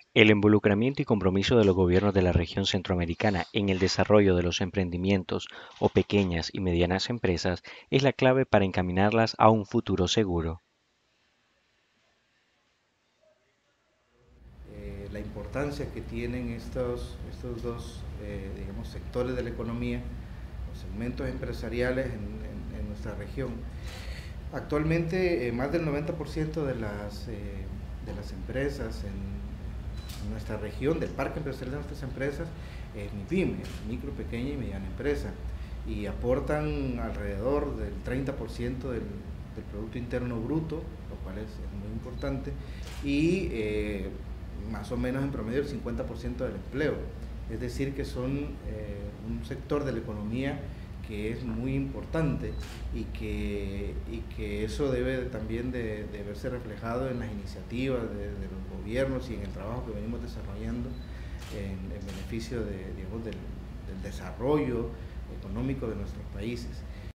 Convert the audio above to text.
El involucramiento y compromiso de los gobiernos de la región centroamericana en el desarrollo de los emprendimientos o pequeñas y medianas empresas es la clave para encaminarlas a un futuro seguro. La importancia que tienen estos dos digamos, sectores de la economía, los segmentos empresariales en nuestra región. Actualmente más del 90% de las empresas en nuestra región, del parque empresarial de nuestras empresas, es MIPYME, micro, pequeña y mediana empresa, y aportan alrededor del 30% del Producto Interno Bruto, lo cual es muy importante, y más o menos en promedio el 50% del empleo. Es decir, que son un sector de la economía que es muy importante y que eso debe también de verse reflejado en las iniciativas de los gobiernos y en el trabajo que venimos desarrollando en beneficio de, digamos, del desarrollo económico de nuestros países.